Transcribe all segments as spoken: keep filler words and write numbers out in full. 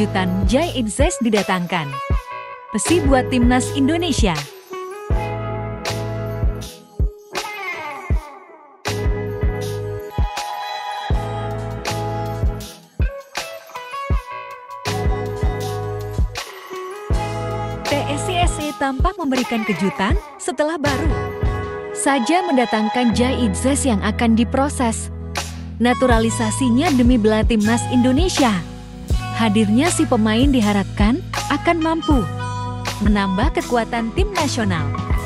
kejutan Jai Idzes didatangkan. Pesi buat timnas Indonesia. P S I S I tampak memberikan kejutan setelah baru saja mendatangkan Jai Idzes yang akan diproses naturalisasinya demi bela timnas Indonesia. Hadirnya si pemain diharapkan akan mampu menambah kekuatan tim nasional.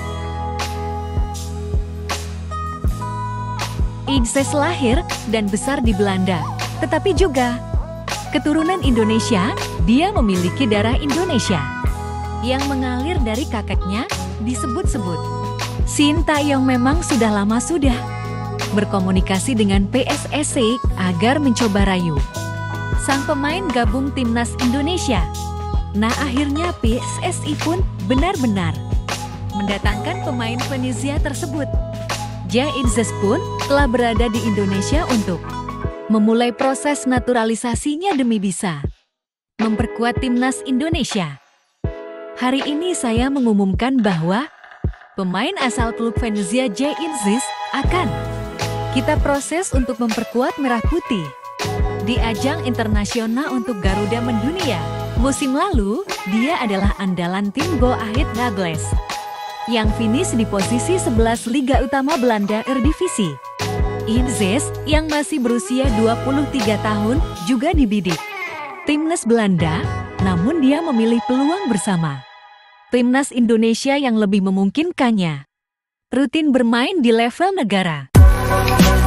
Idzes lahir dan besar di Belanda, tetapi juga keturunan Indonesia. Dia memiliki darah Indonesia yang mengalir dari kakeknya. Disebut-sebut Sintayong memang sudah lama sudah berkomunikasi dengan P S S I agar mencoba rayu sang pemain gabung timnas Indonesia. Nah, akhirnya P S S I pun benar-benar mendatangkan pemain Venezia tersebut. Jai Idzes pun telah berada di Indonesia untuk memulai proses naturalisasinya demi bisa memperkuat timnas Indonesia. Hari ini saya mengumumkan bahwa pemain asal klub Venezia Jai Idzes akan kita proses untuk memperkuat Merah Putih di ajang internasional untuk Garuda Mendunia. Musim lalu, dia adalah andalan tim Go Ahead Eagles yang finish di posisi sebelas Liga Utama Belanda Eredivisie. Idzes yang masih berusia dua puluh tiga tahun juga dibidik timnas Belanda, namun dia memilih peluang bersama timnas Indonesia yang lebih memungkinkannya rutin bermain di level negara.